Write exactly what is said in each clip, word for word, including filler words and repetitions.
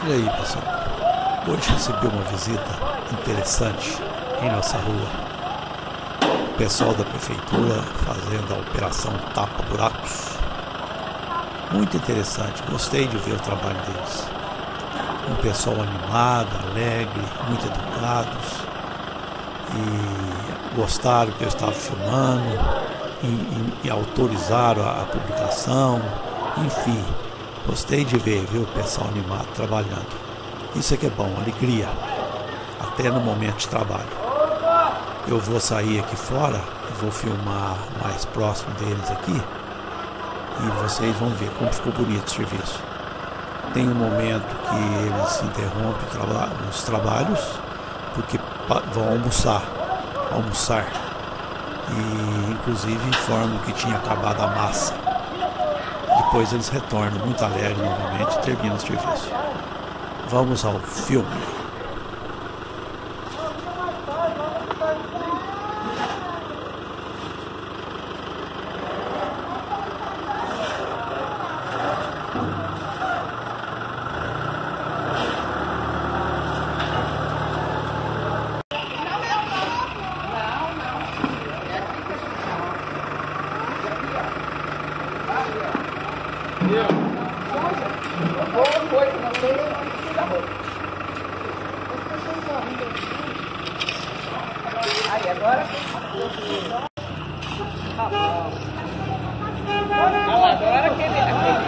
Olha aí, pessoal, hoje recebi uma visita interessante em nossa rua. O pessoal da prefeitura fazendo a operação Tapa Buracos. Muito interessante, gostei de ver o trabalho deles. Um pessoal animado, alegre, muito educados, e gostaram que eu estava filmando, e, e, e autorizaram a, a publicação, enfim. Gostei de ver, viu, o pessoal animado trabalhando. Isso é que é bom, alegria, até no momento de trabalho. Eu vou sair aqui fora, vou filmar mais próximo deles aqui, e vocês vão ver como ficou bonito o serviço. Tem um momento que eles interrompem o traba os trabalhos, porque vão almoçar, almoçar, e inclusive informam que tinha acabado a massa. Depois eles retornam muito alegres novamente e terminam o serviço. Vamos ao filme. Aí agora agora aquele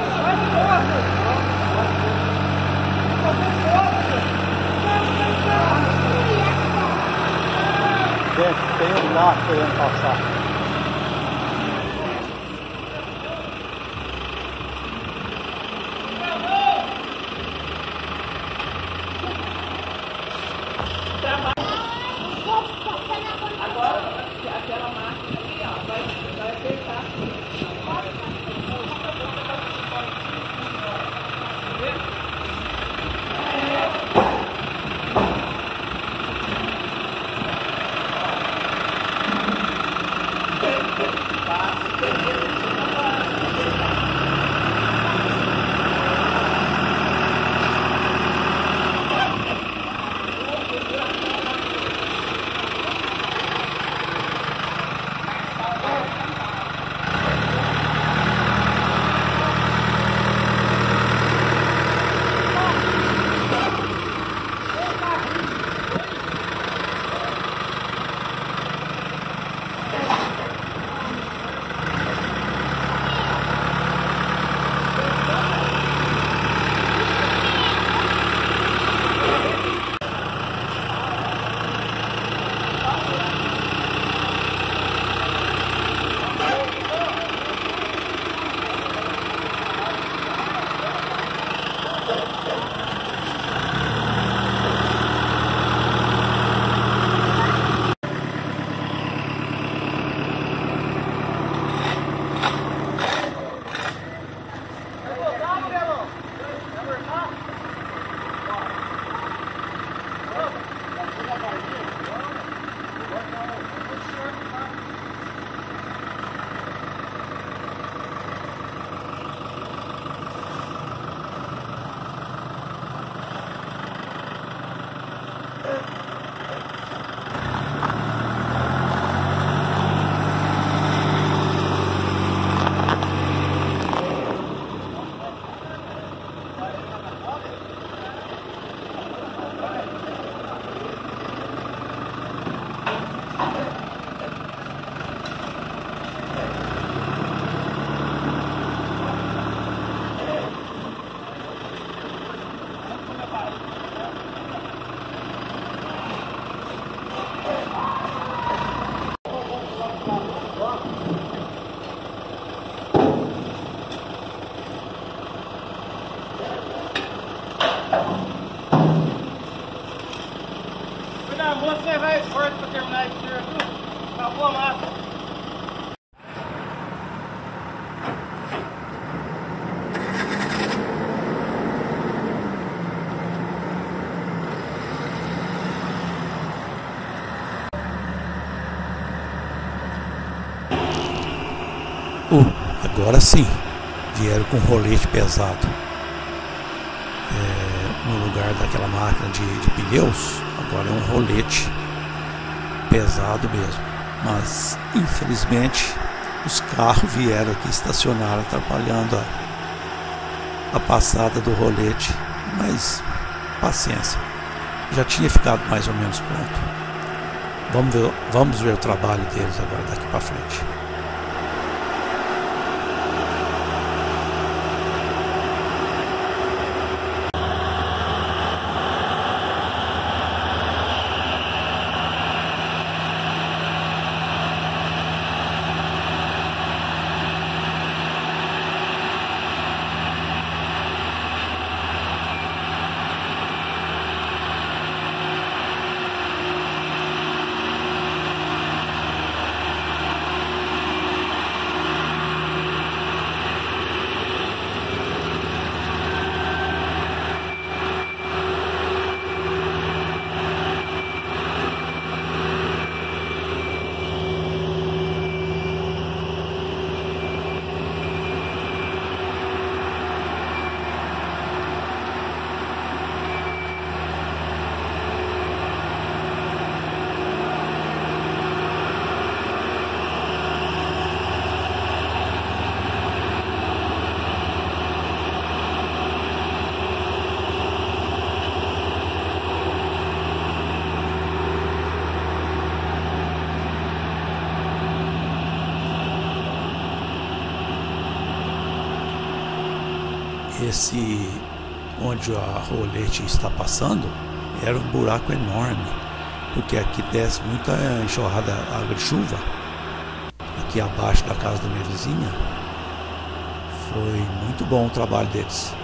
Gente, tem um gato querendo passar. Você vai forte para terminar de tirar tudo? Acabou a massa. Uh, agora sim, vieram com rolete pesado. É, no lugar daquela máquina de, de pneus, agora é um rolete pesado mesmo. Mas infelizmente os carros vieram aqui, estacionaram, atrapalhando a, a passada do rolete. Mas paciência, já tinha ficado mais ou menos pronto. Vamos ver, vamos ver o trabalho deles agora daqui para frente. Esse onde a rolete está passando era um buraco enorme, porque aqui desce muita enxurrada, água de chuva. Aqui abaixo da casa da minha vizinha. Foi muito bom o trabalho deles.